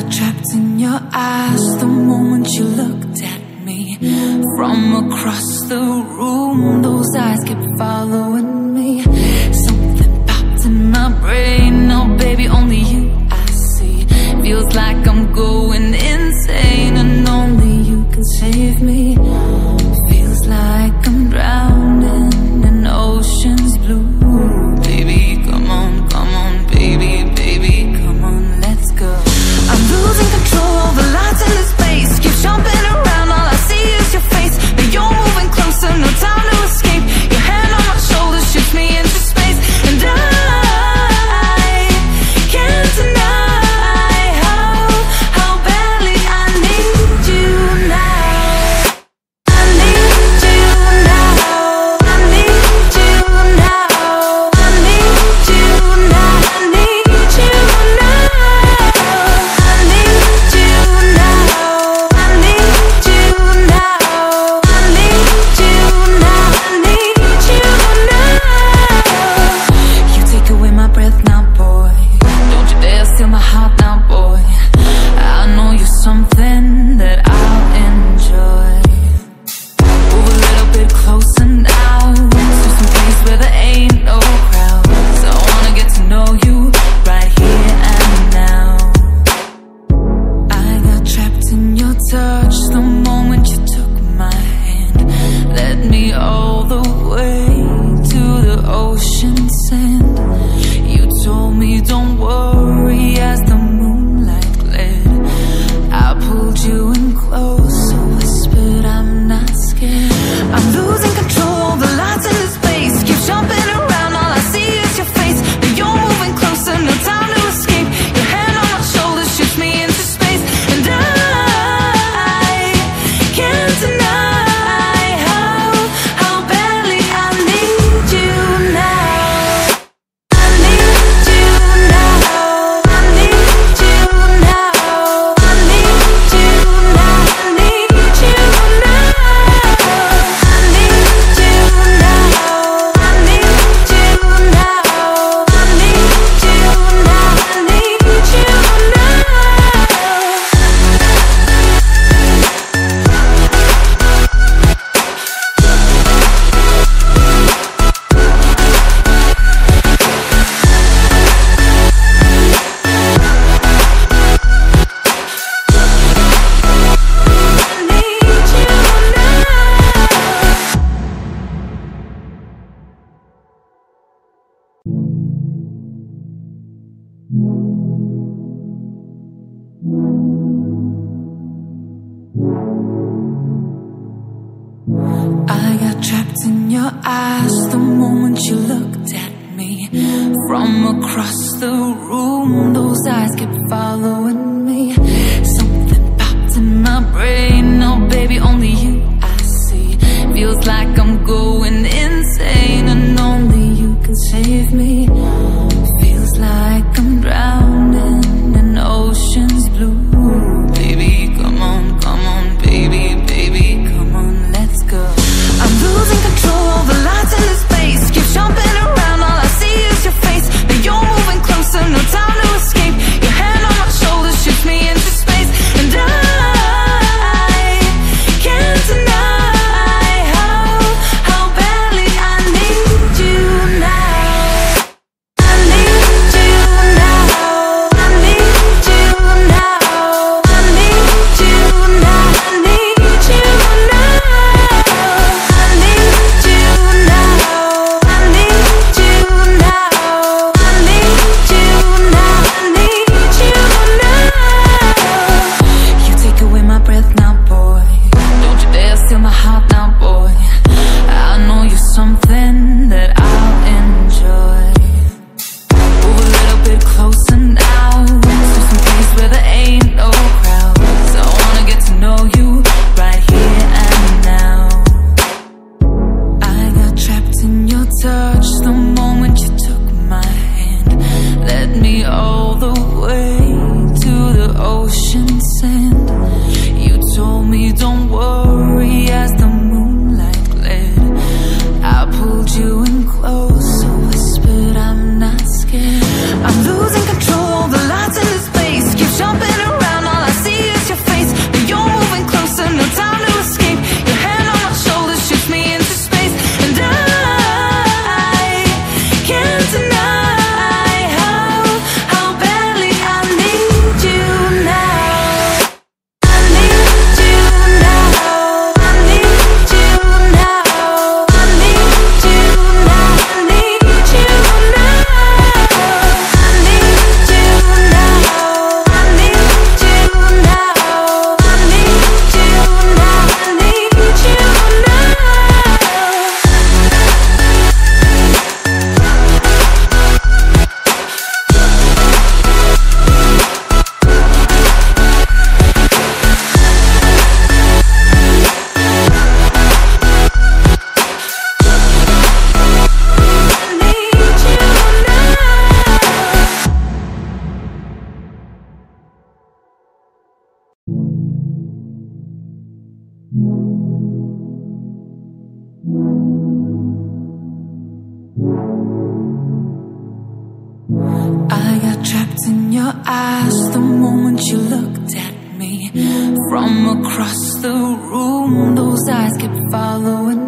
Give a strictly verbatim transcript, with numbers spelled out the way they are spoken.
got trapped in your eyes the moment you looked at me. From across the room, those eyes kept following me. Something popped in my brain, now baby only you I see. Feels like I'm going insane and only you can save me. Feels like I'm drowning in ocean's blue. Baby, come on, come on, baby, baby, come on, let's go. I'm losing control over lights in this space. Keep jumping around, all I see is your face. But you're moving closer, no time to escape. Your hand on my shoulder shifts me into space. And I can't deny how, how badly I need you now. I need you now. I need you now. I need you now. I need you now. I need you now. I need you now. I need you now. I need you now. You take away my breath now, boy. Don't you dare steal my heart now, boy. I know you're something that I'll enjoy. Move a little bit closer now, to some place where there ain't no crowds. I wanna get to know you right here and now. I got trapped in your touch the moment you took my hand. Led me all the way to the ocean sand. You told me don't worry as the moonlight glared. I pulled you in close, so whispered I'm not scared. I'm losing control over lights in this space. Keep jumping around, all I see is your face. But you're moving closer, no time to escape. Your hand on my shoulder shifts me into space. And I can't deny how, how badly I need you now. I need you now. I need you now. I need you now. I need you now. I need you now. I need you now. I need you now. I need you now. I got trapped in your eyes the moment you looked at me. From across the room, those eyes kept following me. Something popped in my brain, now baby only you I see. Feels like I'm going insane and only you can save me. Feels like I'm drowning in ocean's blue. Baby, come on, come on, baby, baby, come on, let's go. I'm losing control over lights in this space. Keep jumping around, all I see is your face. But you're moving closer, no time to escape. Your hand on my shoulder eyes the moment you looked at me. From across the room, those eyes kept following